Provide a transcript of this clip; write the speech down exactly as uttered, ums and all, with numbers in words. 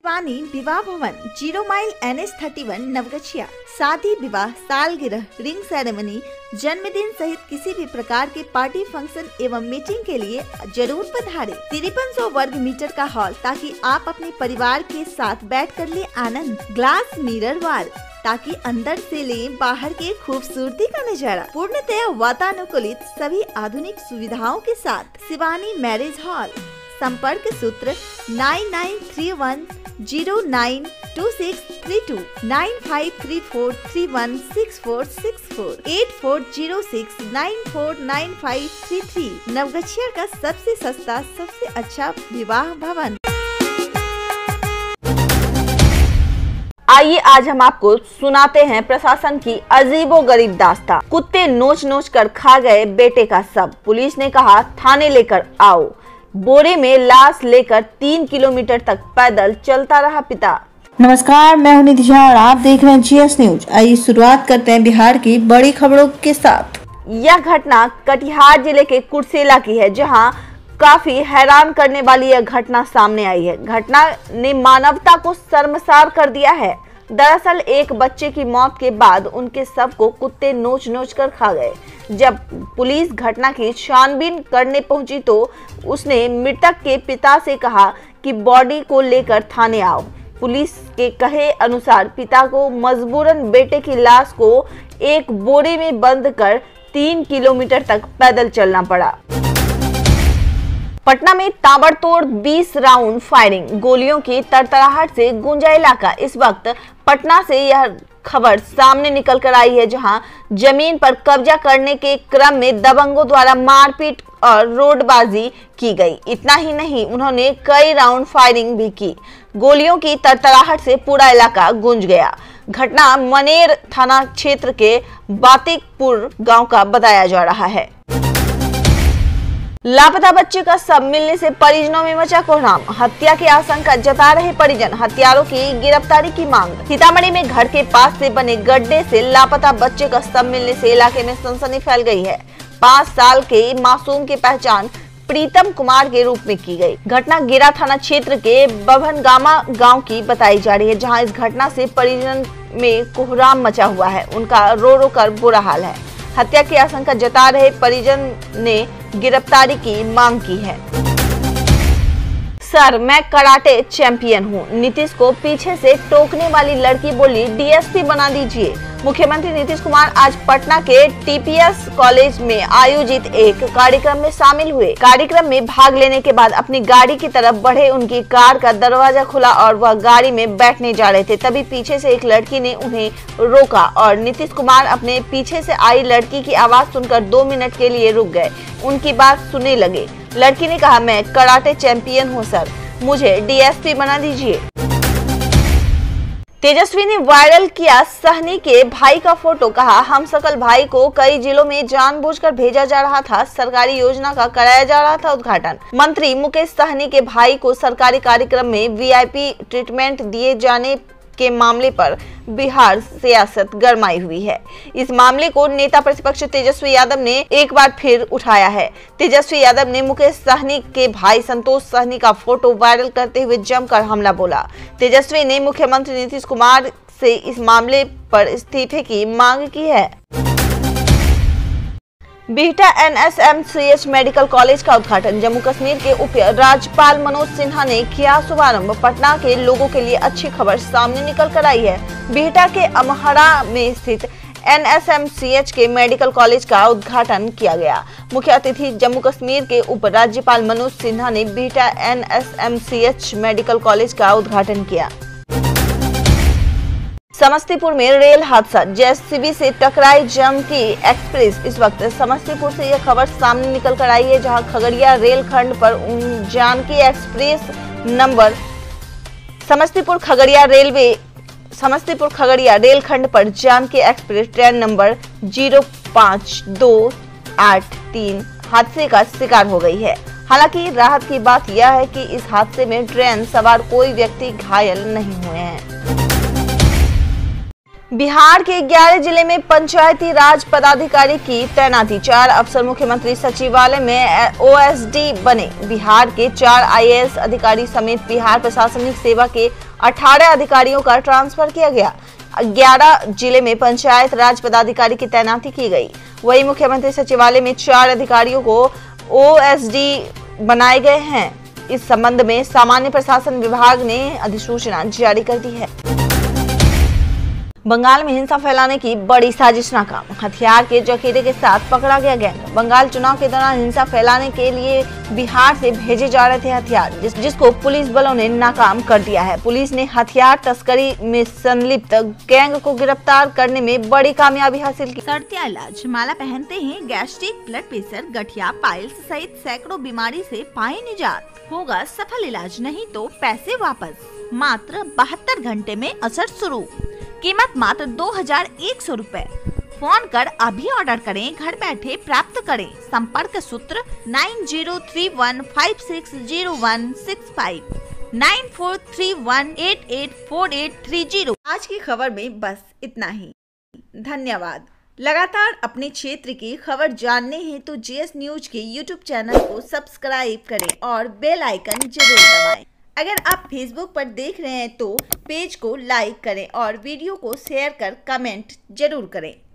शिवानी विवाह भवन, zero mile N H thirty one Naugachia. शादी, विवाह, सालगिरह, रिंग सेरेमनी, जन्मदिन सहित किसी भी प्रकार के पार्टी फंक्शन एवं मीटिंग के लिए जरूर पधारे। तिरपन सौ वर्ग मीटर का हॉल, ताकि आप अपने परिवार के साथ बैठ कर ले आनंद। ग्लास मिरर वॉल, ताकि अंदर से ले बाहर के खूबसूरती का नजारा। पूर्णतया वातानुकूलित सभी आधुनिक सुविधाओं के साथ शिवानी मैरिज हॉल। संपर्क सूत्र nine nine three one zero nine two six three two, nine five three four three one six four six four, eight four zero six nine four nine five three three. Naugachia का सबसे सस्ता, सबसे अच्छा विवाह भवन। आइए आज हम आपको सुनाते हैं प्रशासन की अजीबोगरीब दास्तां। कुत्ते नोच नोच कर खा गए बेटे का शव, पुलिस ने कहा थाने लेकर आओ। बोरे में लाश लेकर तीन किलोमीटर तक पैदल चलता रहा पिता। नमस्कार, मैं हूं निधि झा और आप देख रहे हैं जीएस न्यूज। आइए शुरुआत करते हैं बिहार की बड़ी खबरों के साथ। यह घटना कटिहार जिले के कुर्सेला की है, जहां काफी हैरान करने वाली यह घटना सामने आई है। घटना ने मानवता को शर्मसार कर दिया है। दरअसल एक बच्चे की मौत के बाद उनके शव को कुत्ते नोच नोच कर खा गए। जब पुलिस घटना की छानबीन करने पहुंची तो उसने मृतक के पिता से कहा कि बॉडी को लेकर थाने आओ। पुलिस के कहे अनुसार पिता को मजबूरन बेटे की लाश को एक बोरे में बंद कर तीन किलोमीटर तक पैदल चलना पड़ा। पटना में ताबड़तोड़ बीस राउंड फायरिंग, गोलियों की तरतराहट से गूंजा इलाका। इस वक्त पटना से यह खबर सामने निकल कर आई है, जहां जमीन पर कब्जा करने के क्रम में दबंगों द्वारा मारपीट और रोडबाजी की गई। इतना ही नहीं, उन्होंने कई राउंड फायरिंग भी की। गोलियों की तरतराहट से पूरा इलाका गूंज गया। घटना मनेर थाना क्षेत्र के बातिकपुर गांव का बताया जा रहा है। लापता बच्चे का शव मिलने से परिजनों में मचा कोहराम, हत्या की आशंका जता रहे परिजन, हत्यारों की गिरफ्तारी की मांग। सीतामढ़ी में घर के पास से बने गड्ढे से लापता बच्चे का शव मिलने से इलाके में सनसनी फैल गई है। पाँच साल के मासूम की पहचान प्रीतम कुमार के रूप में की गई। घटना गिरा थाना क्षेत्र के बभनगामा गांव की बताई जा रही है, जहां इस घटना से परिजन में कोहराम मचा हुआ है। उनका रो रो कर बुरा हाल है। हत्या की आशंका जता रहे परिजन ने गिरफ्तारी की मांग की है। सर, मैं कराटे चैंपियन हूं, नीतीश को पीछे से टोकने वाली लड़की बोली डीएसपी बना दीजिए। मुख्यमंत्री नीतीश कुमार आज पटना के टीपीएस कॉलेज में आयोजित एक कार्यक्रम में शामिल हुए। कार्यक्रम में भाग लेने के बाद अपनी गाड़ी की तरफ बढ़े। उनकी कार का दरवाजा खुला और वह गाड़ी में बैठने जा रहे थे, तभी पीछे से एक लड़की ने उन्हें रोका और नीतीश कुमार अपने पीछे से आई लड़की की आवाज सुनकर दो मिनट के लिए रुक गए, उनकी बात सुनने लगे। लड़की ने कहा, मैं कराटे चैंपियन हूँ सर, मुझे डीएसपी बना दीजिए। तेजस्वी ने वायरल किया सहनी के भाई का फोटो, कहा हम सकल भाई को कई जिलों में जानबूझकर भेजा जा रहा था, सरकारी योजना का कराया जा रहा था उद्घाटन। मंत्री मुकेश सहनी के भाई को सरकारी कार्यक्रम में वीआईपी ट्रीटमेंट दिए जाने के मामले पर बिहार सियासत गरमाई हुई है। इस मामले को नेता प्रतिपक्ष तेजस्वी यादव ने एक बार फिर उठाया है। तेजस्वी यादव ने मुकेश सहनी के भाई संतोष सहनी का फोटो वायरल करते हुए जमकर हमला बोला। तेजस्वी ने मुख्यमंत्री नीतीश कुमार से इस मामले पर इस्तीफे की मांग की है। बिहटा एनएसएमसीएच मेडिकल कॉलेज का उद्घाटन, जम्मू कश्मीर के उप राज्यपाल मनोज सिन्हा ने किया शुभारंभ। पटना के लोगों के लिए अच्छी खबर सामने निकल कर आई है। बिहटा के अमहरा में स्थित एनएसएमसीएच के मेडिकल कॉलेज का उद्घाटन किया गया। मुख्य अतिथि जम्मू कश्मीर के उप राज्यपाल मनोज सिन्हा ने बिहटा एनएसएमसीएच मेडिकल कॉलेज का उद्घाटन किया। समस्तीपुर में रेल हादसा, जेसीबी से टकराई जानकी एक्सप्रेस। इस वक्त समस्तीपुर से यह खबर सामने निकल कर आई है, जहां खगड़िया रेल खंड पर Janaki express number Samastipur Khagaria railway Samastipur Khagaria rail खंड पर Janaki express train number zero पाँच दो आठ तीन हादसे का शिकार हो गई है। हालांकि राहत की बात यह है कि इस हादसे में ट्रेन सवार कोई व्यक्ति घायल नहीं हुए हैं। बिहार के ग्यारह जिले में पंचायती राज पदाधिकारी की तैनाती, चार अफसर मुख्यमंत्री सचिवालय में ओ एस डी बने। बिहार के चार आई ए एस अधिकारी समेत बिहार प्रशासनिक सेवा के अठारह अधिकारियों का ट्रांसफर किया गया। ग्यारह जिले में पंचायत राज पदाधिकारी की तैनाती की गई। वहीं मुख्यमंत्री सचिवालय में चार अधिकारियों को ओ एस डी बनाए गए हैं। इस संबंध में सामान्य प्रशासन विभाग ने अधिसूचना जारी कर दी है। बंगाल में हिंसा फैलाने की बड़ी साजिश नाकाम, हथियार के जखीरे के साथ पकड़ा गया गैंग। बंगाल चुनाव के दौरान हिंसा फैलाने के लिए बिहार से भेजे जा रहे थे हथियार, जिस, जिसको पुलिस बलों ने नाकाम कर दिया है। पुलिस ने हथियार तस्करी में संलिप्त गैंग को गिरफ्तार करने में बड़ी कामयाबी हासिल की। शर्तिया इलाज, माला पहनते हैं गैस्ट्रिक, ब्लड प्रेशर, गठिया, पाइल्स सहित सैकड़ों बीमारी से पाए निजात। होगा सफल इलाज, नहीं तो पैसे वापस। मात्र बहत्तर घंटे में असर शुरू। कीमत मात्र दो हजार एक सौ रूपए। फोन कर अभी ऑर्डर करें, घर बैठे प्राप्त करें। संपर्क सूत्र nine zero three one five six zero one six five, nine four three one eight eight four eight three zero. आज की खबर में बस इतना ही। धन्यवाद। लगातार अपने क्षेत्र की खबर जानने हेतु जी एस न्यूज के यूट्यूब चैनल को सब्सक्राइब करें और बेल आइकन जरूर दबाएं। अगर आप फेसबुक पर देख रहे हैं तो पेज को लाइक करें और वीडियो को शेयर कर कमेंट जरूर करें।